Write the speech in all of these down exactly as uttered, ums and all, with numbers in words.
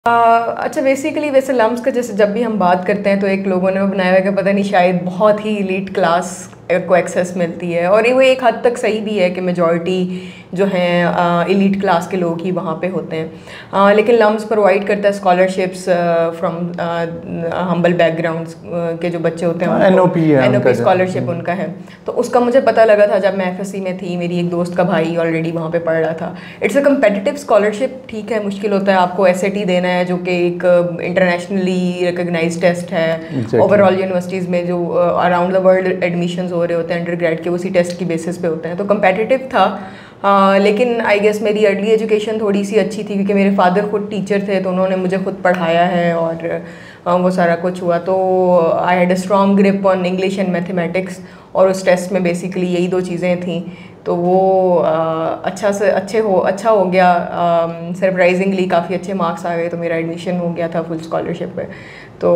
Uh, अच्छा basically वैसे lumps का जैसे जब भी हम बात करते हैं तो एक लोगों ने बनाया हुआ है कि पता नहीं शायद बहुत ही एलीट क्लास को एक्सेस मिलती है, और वो एक हद तक सही भी है कि मेजॉरिटी जो हैं एलीट क्लास के लोग ही वहाँ पे होते हैं। uh, लेकिन लम्स प्रोवाइड करता है स्कॉलरशिप्स फ्रॉम हम्बल बैकग्राउंड्स के जो बच्चे होते हैं, N O P N O P scholarship उनका है। तो उसका मुझे पता लगा था जब मैं एफ एस सी में थी, मेरी एक दोस्त का भाई ऑलरेडी वहाँ पे पढ़ रहा था। इट्स अ कम्पेटिटिव स्कॉलरशिप, ठीक है, मुश्किल होता है, आपको एस ए टी देना है जो कि एक इंटरनेशनली रिकग्नाइज टेस्ट है। ओवरऑल यूनिवर्सिटीज़ में जो अराउंड द वर्ल्ड एडमिशन्स हो रहे होते हैं अंडर ग्रेड के, उसी टेस्ट की बेसिस पे होते हैं, तो कम्पेटिटिव था। Uh, लेकिन आई गेस मेरी अर्ली एजुकेशन थोड़ी सी अच्छी थी क्योंकि मेरे फादर खुद टीचर थे, तो उन्होंने मुझे खुद पढ़ाया है और uh, वो सारा कुछ हुआ। तो I had a strong grip on English and mathematics, और उस टेस्ट में बेसिकली यही दो चीज़ें थी। तो वो uh, अच्छा से अच्छे हो अच्छा हो गया, सरप्राइजिंगली um, काफ़ी अच्छे मार्क्स आ गए, तो मेरा एडमिशन हो गया था फुल स्कॉलरशिप पे। तो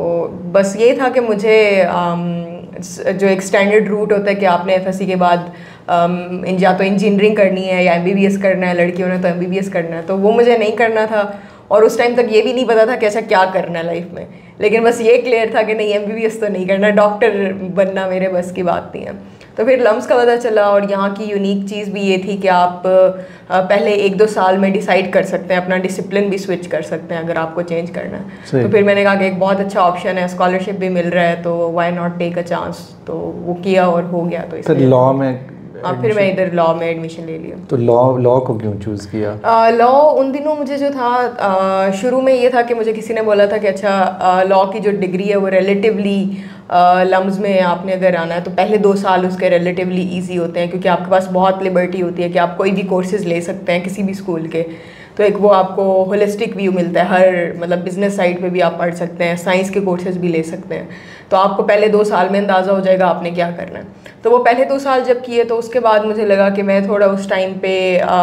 बस ये था कि मुझे um, जो एक स्टैंडर्ड रूट होता है कि आपने एफ एस सी के बाद um, या तो इंजीनियरिंग करनी है या एम बी बी एस करना है, लड़कियों ने तो एम बी बी एस करना है, तो वो मुझे नहीं करना था। और उस टाइम तक ये भी नहीं पता था कि ऐसा क्या करना है लाइफ में, लेकिन बस ये क्लियर था कि नहीं एम बी बी एस तो नहीं करना, डॉक्टर बनना मेरे बस की बात नहीं है। तो फिर लम्स का पता चला, और यहाँ की यूनिक चीज़ भी ये थी कि आप पहले एक दो साल में डिसाइड कर सकते हैं, अपना डिसिप्लिन भी स्विच कर सकते हैं अगर आपको चेंज करना है। तो फिर मैंने कहा कि एक बहुत अच्छा ऑप्शन है, स्कॉलरशिप भी मिल रहा है, तो why not take a chance. तो वो किया और हो गया। तो इसलिए लॉ में हाँ, फिर मैं इधर लॉ में एडमिशन ले लिया। तो लॉ लॉ को क्यों चूज़ किया? लॉ उन दिनों मुझे जो था, शुरू में ये था कि मुझे किसी ने बोला था कि अच्छा लॉ की जो डिग्री है वो रिलेटिवली लम्स में आपने अगर आना है तो पहले दो साल उसके रिलेटिवली इजी होते हैं, क्योंकि आपके पास बहुत लिबर्टी होती है कि आप कोई भी कोर्सेज ले सकते हैं किसी भी स्कूल के। तो एक वो आपको होलिस्टिक व्यू मिलता है, हर मतलब बिजनेस साइड पे भी आप पढ़ सकते हैं, साइंस के कोर्सेज भी ले सकते हैं। तो आपको पहले दो साल में अंदाज़ा हो जाएगा आपने क्या करना है। तो वो पहले दो साल जब किए तो उसके बाद मुझे लगा कि मैं थोड़ा उस टाइम पे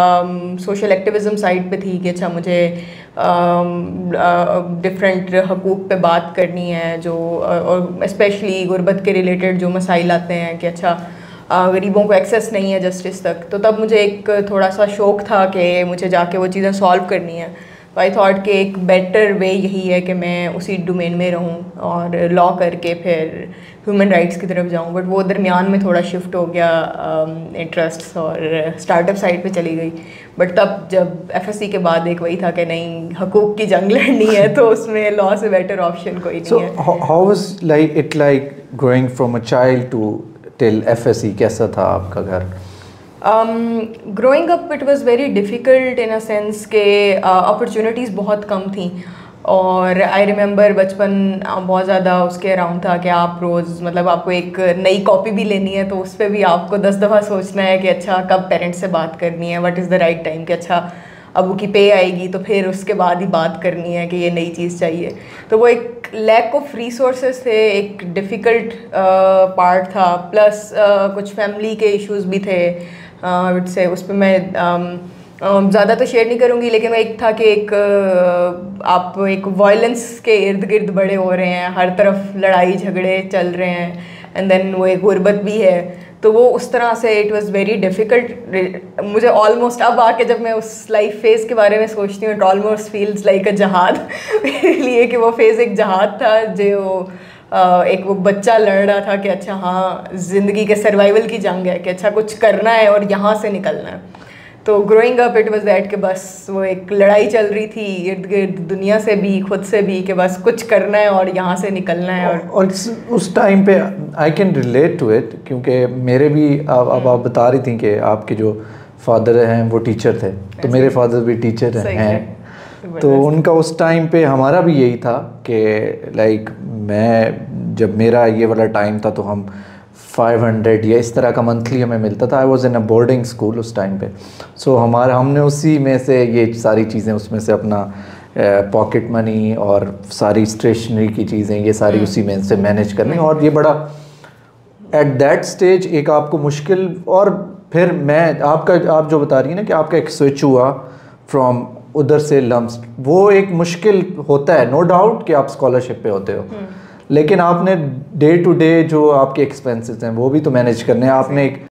सोशल एक्टिविज़म साइड पे थी कि अच्छा मुझे डिफरेंट हकूक़ पे बात करनी है, जो और स्पेशली गुर्बत के रिलेटेड जो मसाइल आते हैं कि अच्छा गरीबों को एक्सेस नहीं है जस्टिस तक। तो तब मुझे एक थोड़ा सा शौक़ था कि मुझे जाके वो चीज़ें सॉल्व करनी है। तो आई थॉट कि एक बेटर वे यही है कि मैं उसी डोमेन में रहूं और लॉ करके फिर ह्यूमन राइट्स की तरफ जाऊं। बट वो दरमियान में थोड़ा शिफ्ट हो गया इंटरेस्ट्स, और स्टार्टअप साइड पे चली गई। बट तब जब एफ एस सी के बाद एक वही था कि नहीं हकूक़ की जंग लड़नी है, तो उसमें लॉ से बेटर ऑप्शन कोई नहीं है। So how was like it like growing from a child to till F S C? कैसा था आपका घर? Growing up it was very difficult in a sense के अपॉर्चुनिटीज़ बहुत कम थी। और आई रिमेंबर बचपन बहुत ज़्यादा उसके अराउंड था कि आप रोज़ मतलब आपको एक नई कॉपी भी लेनी है तो उस पर भी आपको दस दफ़ा सोचना है कि अच्छा कब पेरेंट्स से बात करनी है, what is the right time, कि अच्छा अबू की पे आएगी तो फिर उसके बाद ही बात करनी है कि ये नई चीज़ चाहिए। तो वो एक लैक ऑफ रिसोर्सेज थे, एक डिफ़िकल्ट पार्ट था, प्लस uh, कुछ फैमिली के इश्यूज़ भी थे uh, से उस पर मैं um, ज़्यादा तो शेयर नहीं करूँगी, लेकिन वो एक था कि एक आप एक वायलेंस के इर्द गिर्द बड़े हो रहे हैं, हर तरफ लड़ाई झगड़े चल रहे हैं, एंड देन वो एक गुर्बत भी है। तो वो उस तरह से इट वाज़ वेरी डिफ़िकल्ट। मुझे ऑलमोस्ट अब आके जब मैं उस लाइफ फेज़ के बारे में सोचती हूँ, it almost feels like a जहाद मेरे लिए, कि वो फेज़ एक जहाद था जो Uh, एक वो बच्चा लड़ रहा था कि अच्छा हाँ ज़िंदगी के सर्वाइवल की जंग है कि अच्छा कुछ करना है और यहाँ से निकलना है। तो growing up it was that कि बस वो एक लड़ाई चल रही थी इर्द गिर्द, दुनिया से भी खुद से भी, कि बस कुछ करना है और यहाँ से निकलना है। और, और उस टाइम पे I can relate to it, क्योंकि मेरे भी अब आप, आप बता रही थी कि आपके जो फादर हैं वो टीचर थे, तो मेरे फादर भी टीचर हैं। तो उनका उस टाइम पे हमारा भी यही था कि लाइक मैं जब मेरा ये वाला टाइम था तो हम फाइव हंड्रेड या इस तरह का मंथली हमें मिलता था। I was in a boarding school उस टाइम पे। सो so, हमारा हमने उसी में से ये सारी चीज़ें उसमें से अपना पॉकेट मनी और सारी स्टेशनरी की चीज़ें ये सारी उसी में से मैनेज करनी, और ये बड़ा एट दैट स्टेज एक आपको मुश्किल। और फिर मैं आपका आप जो बता रही हैं ना कि आपका एक स्विच हुआ फ्रॉम उधर से लम्स, वो एक मुश्किल होता है, नो डाउट कि आप स्कॉलरशिप पे होते हो, लेकिन आपने डे टू डे जो आपके एक्सपेंसेस हैं वो भी तो मैनेज करने हैं। आपने एक